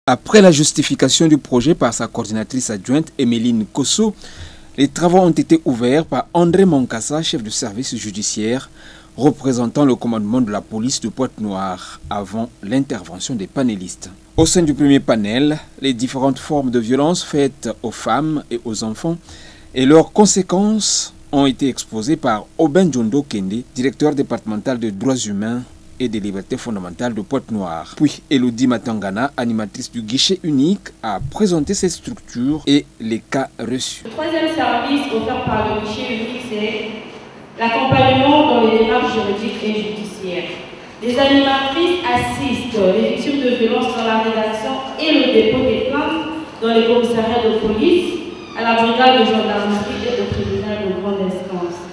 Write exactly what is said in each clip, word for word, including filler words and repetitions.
Après la justification du projet par sa coordinatrice adjointe Emeline Kosso, les travaux ont été ouverts par André Moncassa, chef de service judiciaire, représentant le commandement de la police de Pointe-Noire, avant l'intervention des panélistes. Au sein du premier panel, les différentes formes de violence faites aux femmes et aux enfants et leurs conséquences ont été exposées par Aubin Djondo Kende, directeur départemental des droits humains et des libertés fondamentales de Pointe-Noire. Puis Elodie Matangana, animatrice du guichet unique, a présenté ces structures et les cas reçus. Le troisième service offert par le guichet unique, c'est l'accompagnement dans les démarches juridiques et judiciaires. Les animatrices assistent les victimes de violences dans la rédaction et le dépôt des plaintes dans les commissariats de police, à la brigade de gendarmerie et au tribunal de grande instance.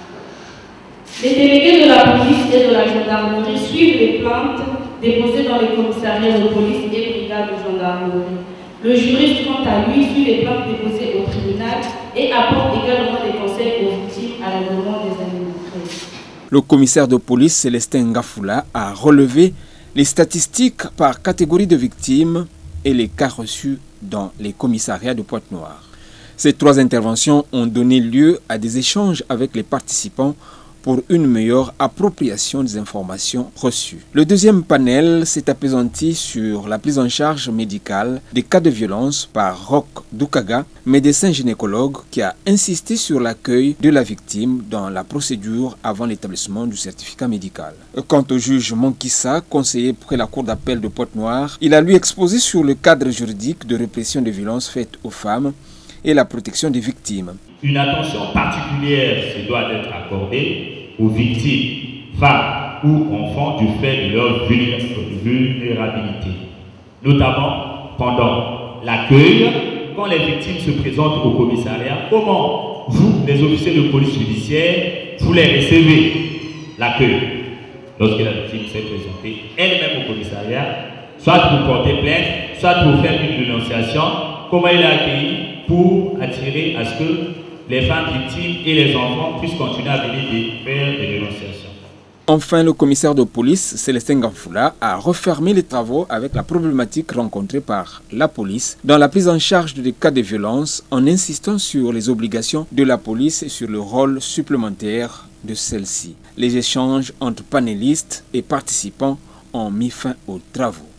Les délégués de la police et de la gendarmerie suivent les plaintes déposées dans les commissariats de police et brigades de gendarmerie. Le juriste, quant à lui, suit les plaintes déposées au tribunal et apporte également des conseils aux victimes à la demande des animatrices. Le commissaire de police Célestin Ngafoula a relevé les statistiques par catégorie de victimes et les cas reçus dans les commissariats de Pointe-Noire. Ces trois interventions ont donné lieu à des échanges avec les participants pour une meilleure appropriation des informations reçues. Le deuxième panel s'est appesanti sur la prise en charge médicale des cas de violence par Roch Doukaga, médecin gynécologue, qui a insisté sur l'accueil de la victime dans la procédure avant l'établissement du certificat médical. Quant au juge Monkissa, conseiller près la cour d'appel de Pointe-Noire, il a lui exposé sur le cadre juridique de répression des violences faites aux femmes et la protection des victimes. Une attention particulière se doit être accordée aux victimes, femmes ou enfants du fait de leur vulnérabilité, notamment pendant l'accueil, quand les victimes se présentent au commissariat. Comment vous, les officiers de police judiciaire, vous les recevez l'accueil lorsque la victime s'est présentée elle-même au commissariat, soit pour porter plainte, soit pour faire une dénonciation. Comment il est accueilli pour attirer à ce que les femmes victimes et les enfants puissent continuer à venir faire des dénonciations. Enfin, le commissaire de police, Célestin Ngafoula, a refermé les travaux avec la problématique rencontrée par la police dans la prise en charge des cas de violence en insistant sur les obligations de la police et sur le rôle supplémentaire de celle-ci. Les échanges entre panélistes et participants ont mis fin aux travaux.